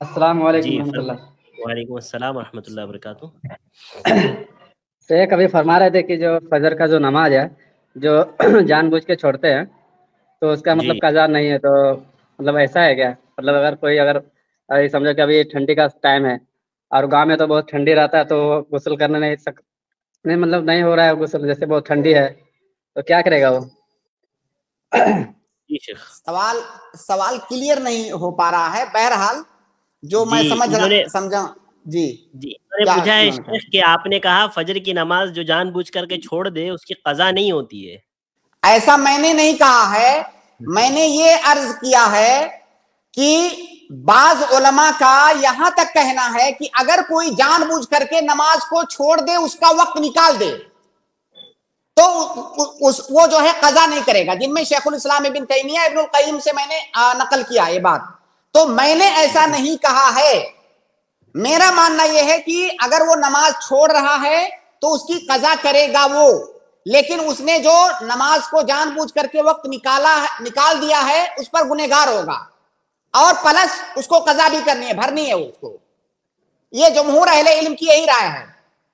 السلام علیکم جی ورحمۃ اللہ۔ وعلیکم السلام ورحمۃ اللہ وبرکاتہ۔ تو ایک ابھی فرما رہے تھے کہ جو فجر کا جو نماز ہے جو جان بوجھ کے چھوڑتے ہیں تو اس کا جی مطلب قضا نہیں ہے، تو مطلب ایسا ہے کیا؟ مطلب اگر کوئی سمجھو کہ ابھی ٹھنڈی کا ٹائم ہے اور گاؤں میں تو بہت ٹھنڈی رہتا ہے تو غسل کرنے نہیں مطلب نہیں ہو رہا ہے غسل، جیسے بہت ٹھنڈی ہے تو کیا کرے گا وہ؟ جی شیخ، سوال کلیئر نہیں ہو پا رہا ہے، بہرحال جو میں سمجھا جی انہوں نے پوچھا ہے شیخ کہ آپ نے کہا فجر کی نماز جو جان بوجھ کر کے چھوڑ دے اس کی قضا نہیں ہوتی ہے۔ ایسا میں نے نہیں کہا ہے، میں نے یہ عرض کیا ہے کہ بعض علماء کا یہاں تک کہنا ہے کہ اگر کوئی جان بوجھ کر کے نماز کو چھوڑ دے، اس کا وقت نکال دے، تو وہ جو ہے قضا نہیں کرے گا، جن میں شیخ الاسلام ابن تیمیہ ابن القیم سے میں نے نقل کیا یہ بات۔ تو میں نے ایسا نہیں کہا ہے، میرا ماننا یہ ہے کہ اگر وہ نماز چھوڑ رہا ہے تو اس کی قضا کرے گا وہ، لیکن اس نے جو نماز کو جان بوجھ کر کے وقت نکال دیا ہے اس پر گنہگار ہوگا، اور پلس اس کو قضا بھی کرنی ہے، بھرنی ہے اس کو۔ یہ جمہور اہل علم کی یہی رائے ہے۔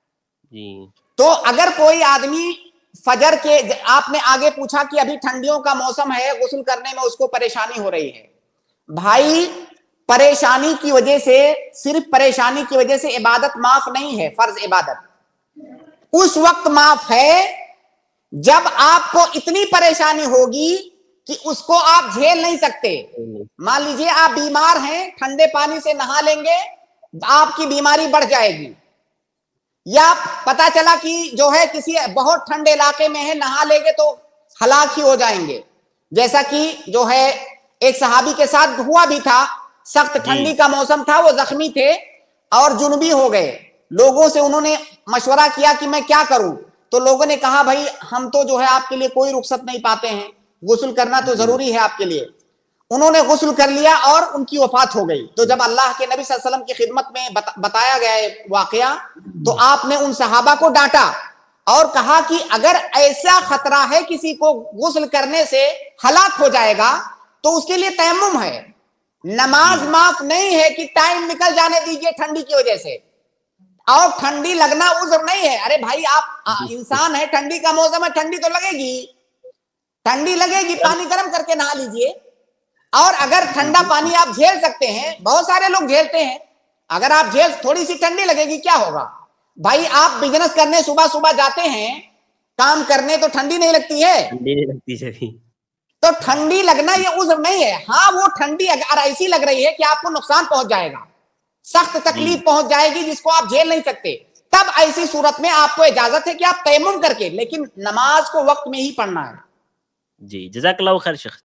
تو اگر کوئی آدمی فجر کے، آپ نے آگے پوچھا کہ ابھی ٹھنڈیوں کا موسم ہے، غسل کرنے میں اس کو پریشانی ہو رہی ہے، بھائی پریشانی کی وجہ سے، صرف پریشانی کی وجہ سے عبادت معاف نہیں ہے۔ فرض عبادت اس وقت معاف ہے جب آپ کو اتنی پریشانی ہوگی کہ اس کو آپ جھیل نہیں سکتے۔ مان لیجئے آپ بیمار ہیں، ٹھنڈے پانی سے نہا لیں گے آپ کی بیماری بڑھ جائے گی، یا پتا چلا کہ جو ہے کسی بہت ٹھنڈے علاقے میں ہے، نہا لیں گے تو ہلاک ہی ہو جائیں گے، جیسا کہ جو ہے ایک صحابی کے ساتھ ہوا بھی تھا۔ سخت ٹھنڈی کا موسم تھا، وہ زخمی تھے اور جنوبی ہو گئے، لوگوں سے انہوں نے مشورہ کیا کہ میں کیا کروں، تو لوگوں نے کہا بھائی ہم تو جو ہے آپ کے لیے کوئی رخصت نہیں پاتے ہیں، غسل کرنا تو ضروری ہے آپ کے لیے۔ انہوں نے غسل کر لیا اور ان کی وفات ہو گئی۔ تو جب اللہ کے نبی صلی اللہ علیہ وسلم کی خدمت میں بتایا گیا ہے واقعہ، تو آپ نے ان صحابہ کو ڈانٹا اور کہا کہ اگر ایسا خطرہ ہے کسی کو غسل کرنے سے ہلاک ہو جائے گا تو اس کے لیے تیمم ہے، نماز معاف نہیں ہے کہ ٹائم نکل جانے دیجئے ٹھنڈی کی وجہ سے، اور ٹھنڈی لگنا عذر نہیں ہے۔ ارے بھائی آپ انسان ہے، ٹھنڈی کا موسم ہے، ٹھنڈی تو لگے گی، ٹھنڈی لگے گی، پانی گرم کر کے نہا لیجئے۔ اور اگر ٹھنڈا پانی آپ جھیل سکتے ہیں، بہت سارے لوگ جھیلتے ہیں، اگر آپ تھوڑی سی ٹھنڈی لگے گی کیا ہوگا؟ بھائی آپ بزنس کرنے صبح صبح جاتے ہیں کام کرنے، تو ٹھنڈی نہیں لگتی ہے؟ تو ٹھنڈی لگنا یہ عذر نہیں ہے۔ ہاں وہ ٹھنڈی اگر ایسی لگ رہی ہے کہ آپ کو نقصان پہنچ جائے گا، سخت تکلیف پہنچ جائے گی جس کو آپ جھیل نہیں سکتے، تب ایسی صورت میں آپ کو اجازت ہے کہ آپ تیمم کر کے، لیکن نماز کو وقت میں ہی پڑھنا ہے۔ جی جزاک اللہ خیر شیخ۔